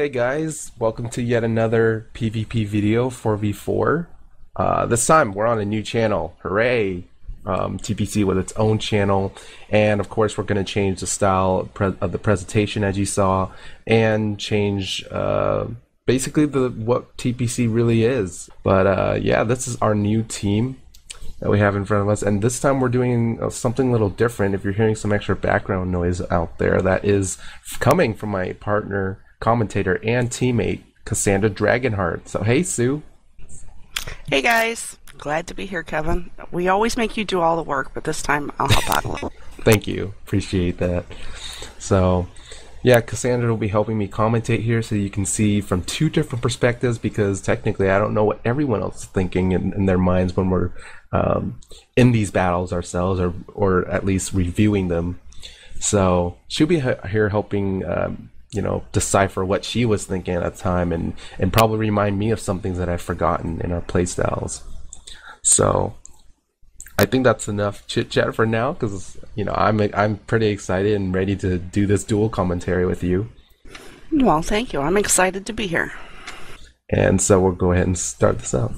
Hey guys, welcome to yet another PvP video 4v4. This time we're on a new channel. Hooray! TPC with its own channel, and of course we're going to change the style of the presentation as you saw, and change basically what TPC really is. But yeah, this is our new team that we have in front of us, and this time we're doing something a little different. If you're hearing some extra background noise out there, that is coming from my partner, commentator, and teammate, Cassandra Dragonheart. So hey, Sue. Hey guys, glad to be here, Kevin. We always make you do all the work, but this time I'll help out a little. Thank you, appreciate that. So yeah, Cassandra will be helping me commentate here so you can see from two different perspectives, because technically I don't know what everyone else is thinking in their minds when we're in these battles ourselves, or at least reviewing them. So she'll be here helping you know, decipher what she was thinking at the time, and probably remind me of some things that I've forgotten in our playstyles. So I think that's enough chit chat for now, because you know I'm pretty excited and ready to do this dual commentary with you. Well, thank you. I'm excited to be here. And so we'll go ahead and start this out.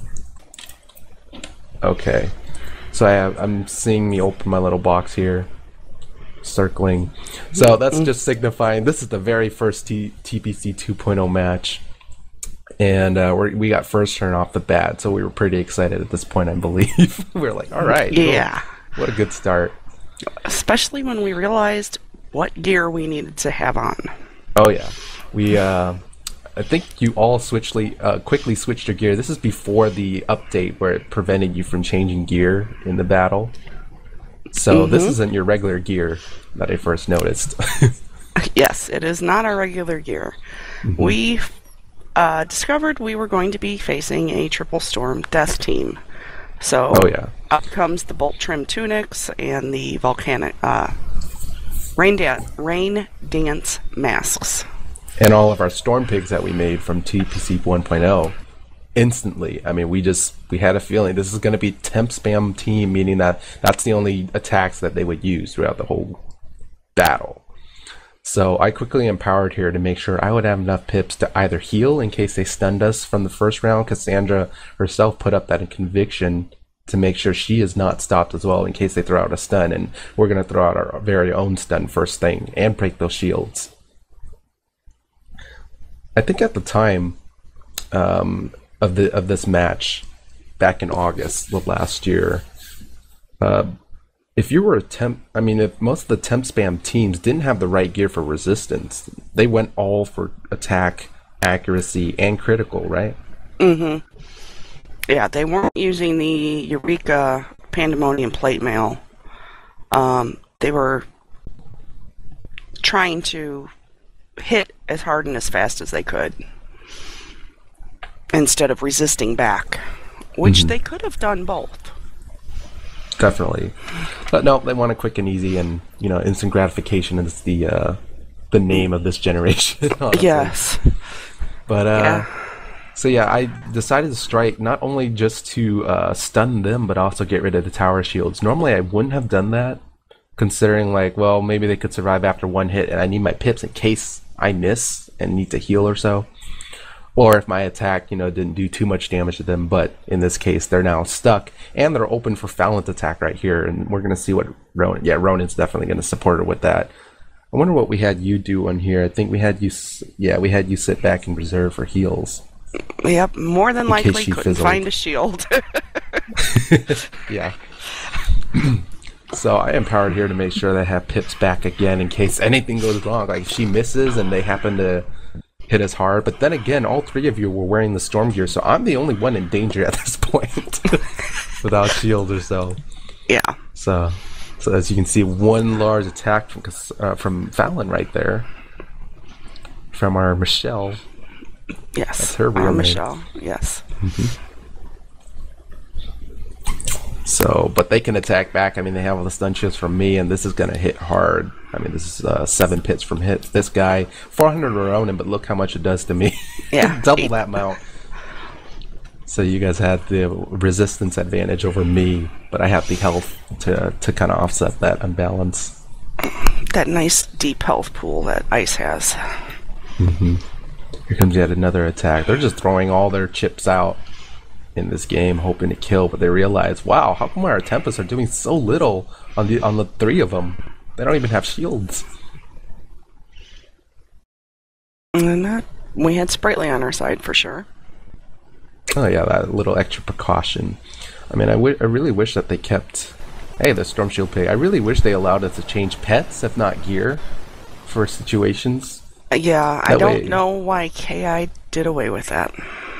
Okay, so I'm seeing me open my little box here, circling. So that's just signifying this is the very first TPC 2.0 match, and we got first turn off the bat, so we were pretty excited at this point, I believe. We were like, all right, yeah, cool. What a good start. Especially when we realized what gear we needed to have on. Oh yeah, we I think you all quickly switched your gear. This is before the update where it prevented you from changing gear in the battle. So this isn't your regular gear that I first noticed. Yes, it is not our regular gear. We discovered we were going to be facing a Triple Storm Death team. So up comes the Bolt Trim Tunics and the Volcanic Rain Dance Masks. And all of our Storm Pigs that we made from TPC 1.0. Instantly, I mean, we had a feeling this is going to be temp spam team, meaning that that's the only attacks that they would use throughout the whole battle. So I quickly empowered here to make sure I would have enough pips to either heal in case they stunned us from the first round. Cassandra herself put up that conviction to make sure she is not stopped as well in case they throw out a stun, and we're going to throw out our very own stun first thing and break those shields. I think at the time of this match back in August of last year, if you were a temp, I mean, if most of the temp spam teams didn't have the right gear for resistance, they went all for attack, accuracy, and critical, right? Yeah, they weren't using the Eureka Pandemonium plate mail. They were trying to hit as hard and as fast as they could, instead of resisting back, which they could have done both. Definitely, but no, they want a quick and easy, and you know, instant gratification is the name of this generation. Yes, but so yeah, I decided to strike not only just to stun them, but also get rid of the tower shields. Normally, I wouldn't have done that, considering like, well, maybe they could survive after one hit, and I need my pips in case I miss and need to heal or so. Or if my attack, you know, didn't do too much damage to them, but in this case, they're now stuck, and they're open for Fallon's attack right here, and we're going to see what Ronan... Yeah, Ronan's definitely going to support her with that. I wonder what we had you do on here. I think we had you... Yeah, we had you sit back and reserve for heals. Yep, more than likely couldn't find a shield. Yeah. So I empowered here to make sure they have pips back again in case anything goes wrong. Like if she misses and they happen to hit us hard. But then again, all three of you were wearing the storm gear, so I'm the only one in danger at this point without shield or so. Yeah. So as you can see, one large attack from Fallon right there, from our Michelle. Yes. That's her real name. Michelle. Yes. So, but they can attack back. I mean, they have all the stun shields from me, and this is going to hit hard. I mean, this is 7 pits from hit this guy. 400 Ronan, but look how much it does to me. Yeah. Double that amount. So you guys had the resistance advantage over me, but I have the health to kind of offset that unbalance. That nice deep health pool that Ice has. Here comes yet another attack. They're just throwing all their chips out in this game, hoping to kill, but they realize, wow, how come our Tempests are doing so little on the three of them? They don't even have shields. And we had Sprightly on our side for sure. Oh yeah, that little extra precaution. I mean, I really wish that they kept... Hey, the Storm Shield Pig. I really wish they allowed us to change pets, if not gear, for situations. Yeah, I don't know why KI did away with that.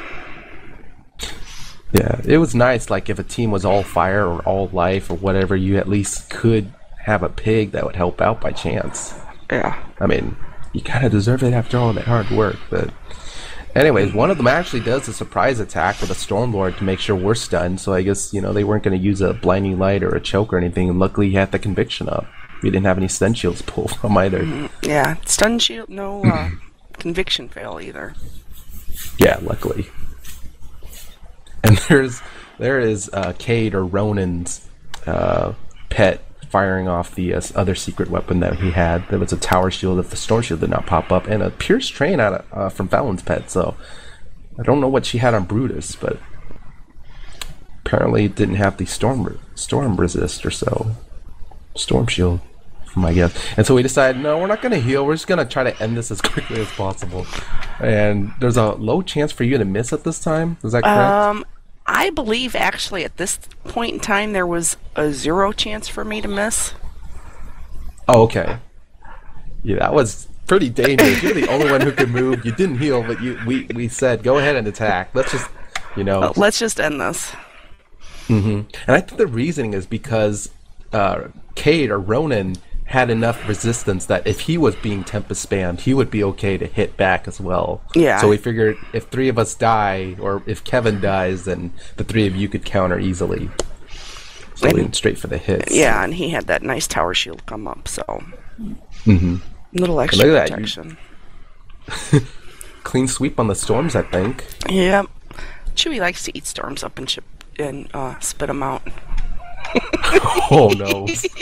Yeah, it was nice, like, if a team was all fire or all life or whatever, you at least could have a pig that would help out by chance. Yeah. I mean, you kind of deserve it after all that hard work, but... Anyways, one of them actually does a surprise attack with a Stormlord to make sure we're stunned, so I guess, you know, they weren't going to use a blinding light or a choke or anything, and luckily he had the conviction up. We didn't have any stun shields to pull from either. Yeah, stun shield, no conviction fail either. Yeah, luckily. And there is Cade or Ronan's pet firing off the other secret weapon that he had. There was a tower shield if the storm shield did not pop up, and a pierced train out of, from Fallon's pet. So I don't know what she had on Brutus, but apparently it didn't have the storm resist or so. Storm shield, from my guess. And so we decided, no, we're not going to heal. We're just going to try to end this as quickly as possible. And there's a low chance for you to miss at this time. Is that correct? I believe actually at this point in time there was a 0 chance for me to miss. Oh, okay. Yeah, that was pretty dangerous. You're the only one who could move. You didn't heal, but we said go ahead and attack. Let's just, you know. Let's just end this. And I think the reasoning is because Cade or Ronan had enough resistance that if he was being Tempest spammed, he would be okay to hit back as well. Yeah. So we figured if 3 of us die, or if Kevin dies, then the 3 of you could counter easily. So we went straight for the hits. Yeah, and he had that nice tower shield come up, so... Little extra protection. Clean sweep on the storms, I think. Yep. Chewie likes to eat storms up and spit them out. Oh, no.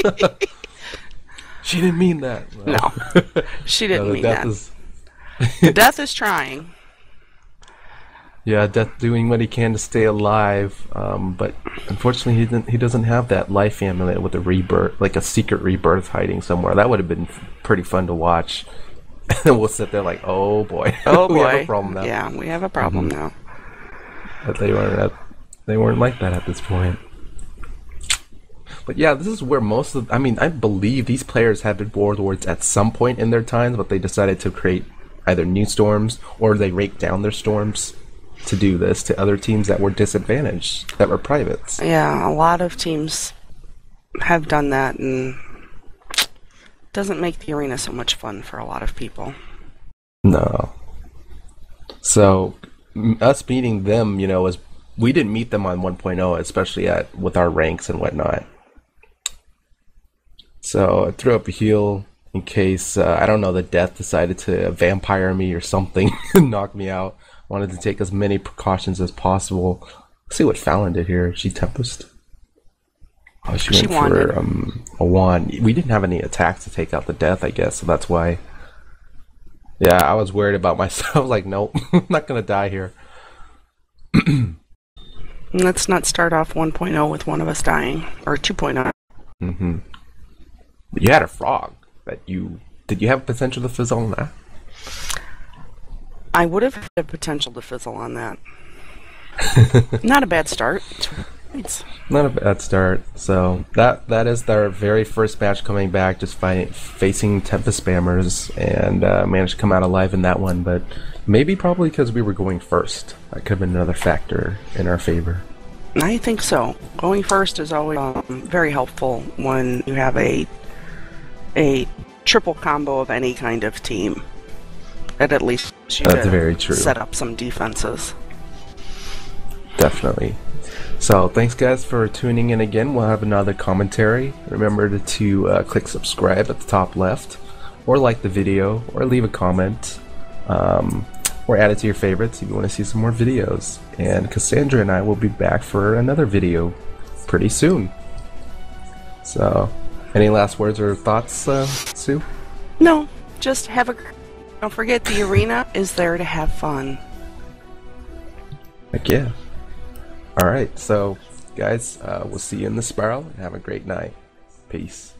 She didn't mean that. No, she didn't mean that. Death is trying. Yeah, Death doing what he can to stay alive, but unfortunately he doesn't have that life amulet with a rebirth, like a secret rebirth hiding somewhere. That would have been pretty fun to watch. And we'll sit there like, oh boy, oh boy, we have a problem now. Yeah, we have a problem now. But they weren't like that at this point. But yeah, this is where most of... I mean, I believe these players have been warlords at some point in their times, but they decided to create either new storms or they raked down their storms to do this to other teams that were disadvantaged, that were privates. Yeah, a lot of teams have done that, and it doesn't make the arena so much fun for a lot of people. No. So, us meeting them, you know, was... We didn't meet them on 1.0, especially with our ranks and whatnot. So I threw up a heal in case, I don't know, the Death decided to vampire me or something and knock me out. Wanted to take as many precautions as possible. Let's see what Fallon did here. She Tempest? Oh, she went for a wand. We didn't have any attacks to take out the Death, I guess, so that's why. Yeah, I was worried about myself. Like, nope, I'm not going to die here. Let's not start off 1.0 with one of us dying, or 2.0. You had a frog that you... Did you have potential to fizzle on that? I would have had potential to fizzle on that. Not a bad start. Not a bad start. So that is their very first match coming back, just facing Tempest spammers, and managed to come out alive in that one, but maybe probably because we were going first. That could have been another factor in our favor. I think so. Going first is always very helpful when you have a triple combo of any kind of team. And at least you That's very true. Set up some defenses. Definitely. So thanks guys for tuning in again. We'll have another commentary. Remember to click subscribe at the top left, or like the video, or leave a comment, or add it to your favorites if you want to see some more videos. And Cassandra and I will be back for another video pretty soon. So, any last words or thoughts, Sue? No, just have a Don't forget the arena is there to have fun. Heck yeah. Alright, so guys, we'll see you in the spiral. Have a great night. Peace.